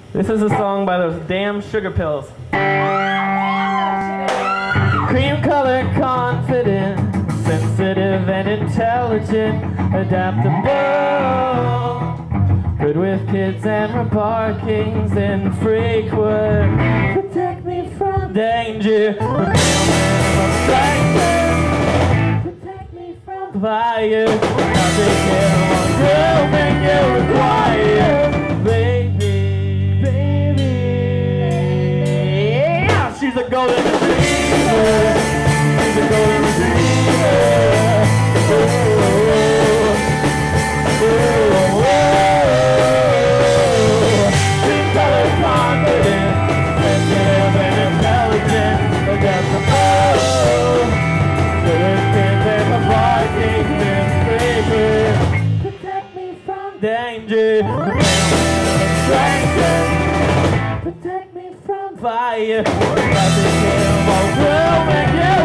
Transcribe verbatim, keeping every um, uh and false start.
This is a song by those damn sugar pills. Cream color, confident, sensitive and intelligent, adaptable, good with kids and remarkings, infrequent. Protect me from danger, protect me from fire. Nothing can grooming you require, baby, baby. Yeah, she's a golden retriever. She's a golden retriever. Oh, oh, oh, oh. She's color confident, sensitive and intelligent, adaptable, good with kids and remarkings, infrequent. Protect me from danger, distraction. Protect me from fire. Nothing can will make you